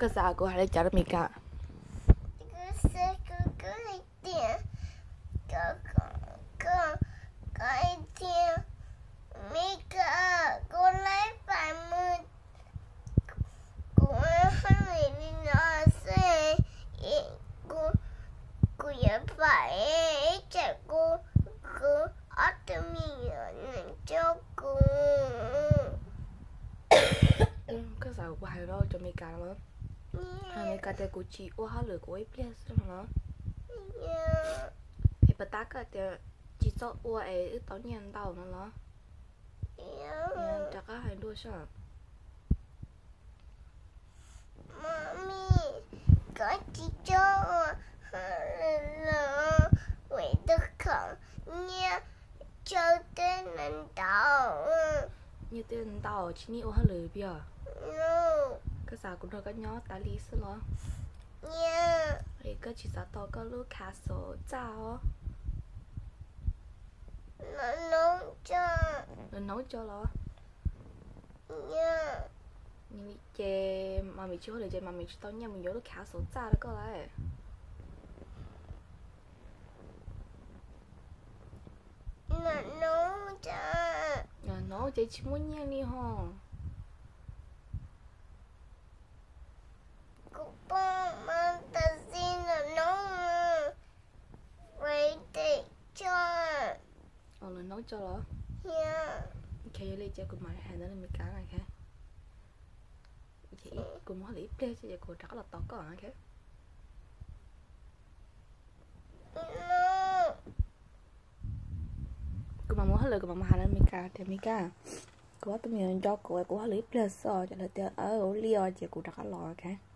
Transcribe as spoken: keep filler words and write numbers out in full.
cái sao của hai đứa chở mì cả Cứ xe cứ cứ lấy tiền. Cứ cứ cứ lấy tiền. Mika, cô lấy vài mươi. Cô hai đi nói xe. Cô cô nhớ phải chạy cô cứ ở từ mình cho cô. cái sao của hai đứa cho mì cả đó hai mì cả thì của chị ô hai lửa của ấy biết sao nó ấy bắt tác cái thì chị cho ô ấy tao nhận tao nó nó nhận chắc là hai đứa sao Mami, có chị cho là quỷ đức khẩn nha cho tên lần đầu. như tên tao chỉ ní ô hai lửa bia No. cái sao cũng được cái nhỏ ta lý sự nó Nha. ấy cái chị sao tao có lúc castle chào Nó nấu cho. nó nấu cho nó Nha. nhưng chè mà mình chưa để chè mà mình tao nhà mình nhớ lúc castle chào đó có lại Nó nấu cho. nó nấu chè chỉ muốn nha đi hông Cô bông mà ta xin nó nấu vậy để cho. ờ nó nấu cho nó Nha. ok lấy chè của mày hàng đó là mình cá này khác chị cũng muốn lấy play cho cô chắc là tao có hả khác No. cô mà muốn hết lời của mà hàng đó mình cá thì mình cá cô tụi mình cho cô cô lấy play sao cho là tiêu ở Leo chị cô chắc là lo khác